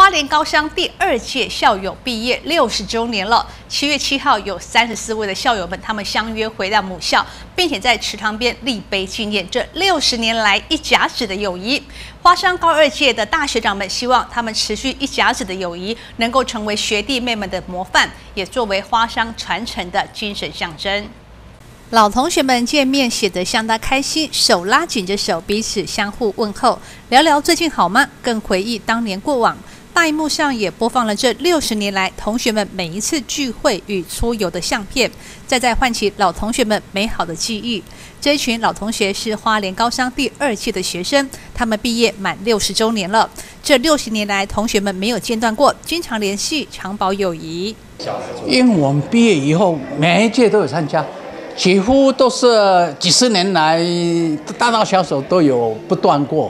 花莲高商第2届校友毕业60周年了。7月7号，有34位的校友们，他们相约回到母校，并且在池塘边立碑纪念这60年来一甲子的友谊。花商高2届的大学长们希望他们持续一甲子的友谊，能够成为学弟妹们的模范，也作为花商传承的精神象征。老同学们见面显得相当开心，手拉紧着手，彼此相互问候，聊聊最近好吗？更回忆当年过往。大荧幕上也播放了这60年来同学们每一次聚会与出游的相片，再唤起老同学们美好的记忆。这一群老同学是花莲高商第2届的学生，他们毕业满60周年了。这60年来，同学们没有间断过，经常联系，常保友谊。 因为我们毕业以后，每一届都有参加。几乎都是几十年来，大大小小都有不断过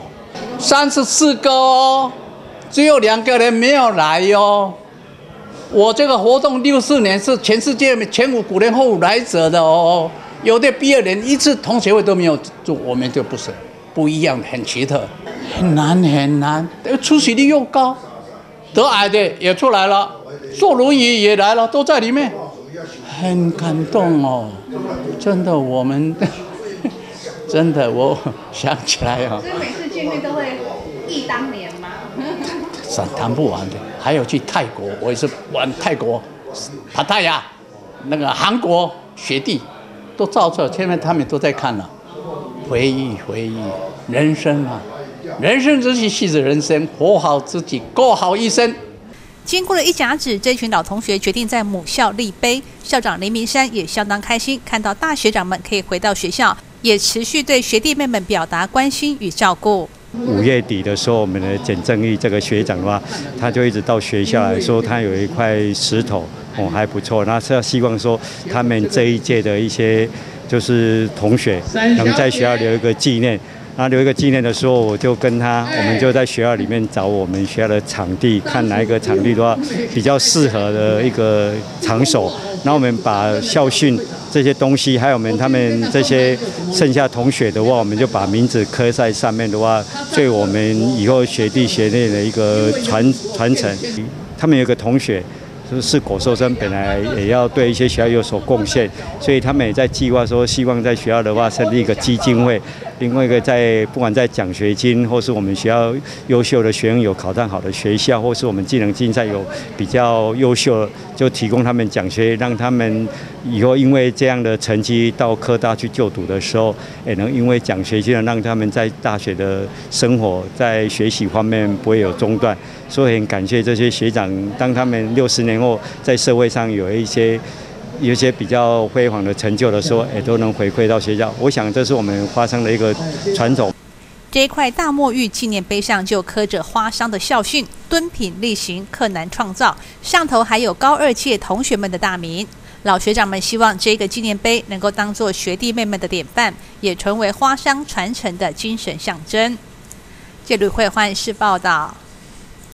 ，34个哦，只有2个人没有来哦。我这个活动64年是全世界前5人后来者的哦，有的毕业连一次同学会都没有做，我们就不一样，很奇特，很难，出席率又高，得癌的也出来了，坐轮椅也来了，都在里面。很感动哦，真的，我们真的，我想起来啊、哦。 所以每次见面都会忆当年吗？ 谈不完的，还有去泰国，我也是玩泰国，帕塔亚，那个韩国学弟都照出来，现在他们都在看了，回忆，人生啊，人生只是细致人生，活好自己，过好一生。 经过了一甲子，这群老同学决定在母校立碑。校长林明山也相当开心，看到大学长们可以回到学校，也持续对学弟妹们表达关心与照顾。 5月底的时候，我们的简正义这个学长的话，他就一直到学校来说，他有一块石头还不错，那是要希望说他们这一届的一些就是同学能在学校留一个纪念。然后留一个纪念的时候，我们就在学校里面找我们学校的场地，看哪一个场地的话比较适合的一个场所。然后我们把校训这些东西，还有他们这些剩下同学的话，我们就把名字刻在上面的话，对我们以后学弟学妹的一个传承。他们有个同学是国收生，本来也要对一些学校有所贡献，所以他们也在计划说，希望在学校的话成立一个基金会。另外一个不管在奖学金，或是我们学校优秀的学生有考上好的学校，或是我们技能竞赛有比较优秀，就提供他们奖学，让他们以后因为这样的成绩到科大去就读的时候，也能因为奖学金让他们在大学的生活在学习方面不会有中断。所以很感谢这些学长，当他们60年后在社会上有一些比较辉煌的成就的时候，也都能回馈到学校。我想这是我们花商的一个传统。 这一块大墨玉纪念碑上就刻着花商的校训：敦品力行，克难创造。上头还有高2届同学们的大名。老学长们希望这个纪念碑能够当作学弟妹们的典范，也成为花商传承的精神象征。这里会换是报道。